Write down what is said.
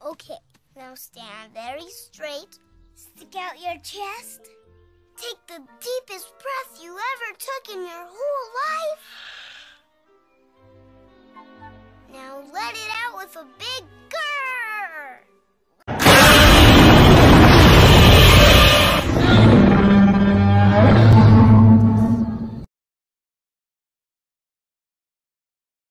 Okay, now stand very straight. Stick out your chest. Take the deepest breath you ever took in your whole life. Now let it out with a big